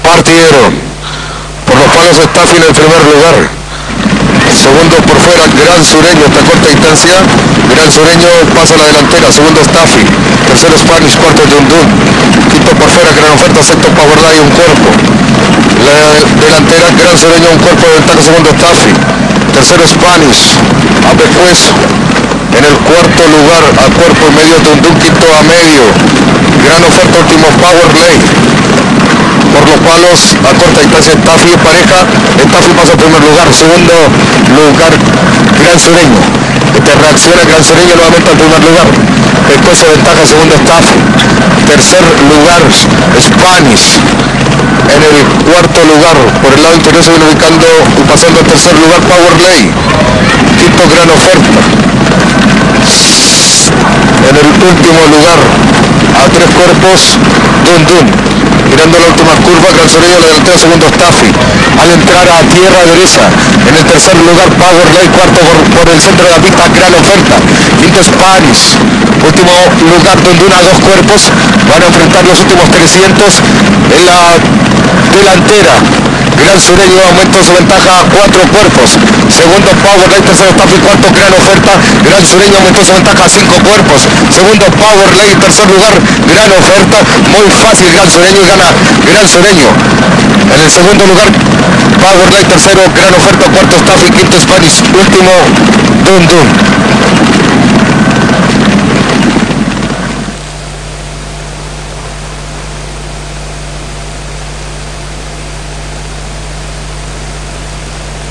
Partidero. Por los palos Staffy en el primer lugar. Segundo por fuera, Gran Sureño, esta corta distancia. Gran Sureño pasa a la delantera. Segundo Staffy. Tercero Spanish, cuarto Dundun. Quinto por fuera, Gran Oferta. Sexto Powerline, un cuerpo. La delantera, Gran Sureño, un cuerpo de ventaja. Segundo Staffy. Tercero Spanish. Después, en el cuarto lugar, a cuerpo y medio Dundun. Quinto a medio. Gran Oferta, último Powerline. Por los palos a corta distancia Staffy es pareja. Staffy pasa a primer lugar. Segundo lugar Gran Sureño. Reacciona Gran Sureño nuevamente al primer lugar. Después se ventaja segundo Staffy. Tercer lugar Spanish. En el cuarto lugar por el lado interior se viene ubicando y pasando al tercer lugar Powerlay. Quinto Gran Oferta. En el último lugar a tres cuerpos Dundun. Mirando la última curva, Gran Sureño la delantera, segundo Staffy. Al entrar a tierra derecha, en el tercer lugar Powerline, cuarto por el centro de la pista, Gran Oferta. Quinto Spanish. Último lugar Dundun a dos cuerpos. Van a enfrentar los últimos 300 en la delantera. Gran Sureño aumenta su ventaja a cuatro cuerpos. Segundo Powerline, tercero Staffy, cuarto Gran Oferta. Gran Sureño aumentó su ventaja a cinco cuerpos. Segundo Powerline, tercer lugar Gran Oferta. Muy fácil Gran Sureño y gana Gran Sureño. En el segundo lugar Powerline, tercero Gran Oferta, cuarto Staffy, quinto Spanish, último Dundun.